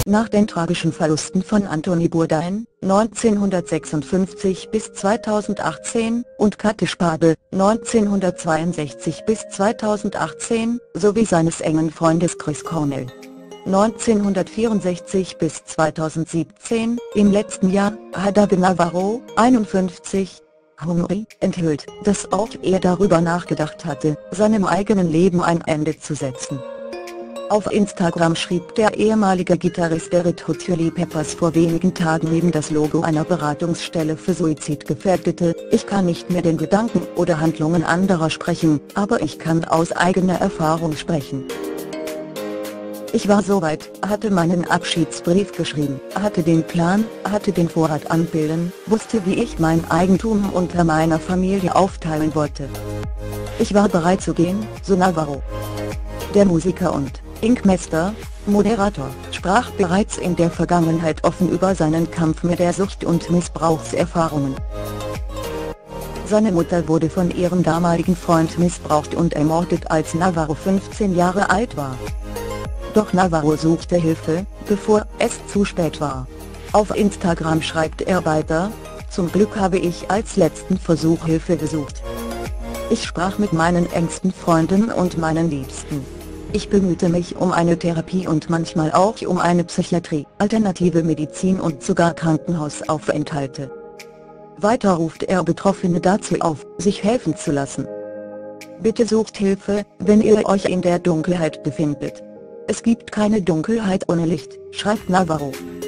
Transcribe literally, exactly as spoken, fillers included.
Nach den tragischen Verlusten von Anthony Bourdain (neunzehnhundertsechsundfünfzig bis zweitausendachtzehn) und Kate Spade (neunzehnhundertzweiundsechzig bis zweitausendachtzehn) sowie seines engen Freundes Chris Cornell (neunzehnhundertvierundsechzig bis zweitausendsiebzehn), im letzten Jahr hat Abe Navarro, einundfünfzig, Hungry, enthüllt, dass auch er darüber nachgedacht hatte, seinem eigenen Leben ein Ende zu setzen. Auf Instagram schrieb der ehemalige Gitarrist der Red Hot Chili Peppers vor wenigen Tagen neben das Logo einer Beratungsstelle für Suizidgefährdete: Ich kann nicht mehr den Gedanken oder Handlungen anderer sprechen, aber ich kann aus eigener Erfahrung sprechen. Ich war soweit, hatte meinen Abschiedsbrief geschrieben, hatte den Plan, hatte den Vorrat an Pillen, wusste, wie ich mein Eigentum unter meiner Familie aufteilen wollte. Ich war bereit zu gehen, so Navarro. Der Musiker und Ink-Master, Moderator, sprach bereits in der Vergangenheit offen über seinen Kampf mit der Sucht und Missbrauchserfahrungen. Seine Mutter wurde von ihrem damaligen Freund missbraucht und ermordet, als Navarro fünfzehn Jahre alt war. Doch Navarro suchte Hilfe, bevor es zu spät war. Auf Instagram schreibt er weiter: Zum Glück habe ich als letzten Versuch Hilfe gesucht. Ich sprach mit meinen engsten Freunden und meinen Liebsten. Ich bemühte mich um eine Therapie und manchmal auch um eine Psychiatrie, alternative Medizin und sogar Krankenhausaufenthalte. Weiter ruft er Betroffene dazu auf, sich helfen zu lassen. Bitte sucht Hilfe, wenn ihr euch in der Dunkelheit befindet. Es gibt keine Dunkelheit ohne Licht, schreibt Navarro.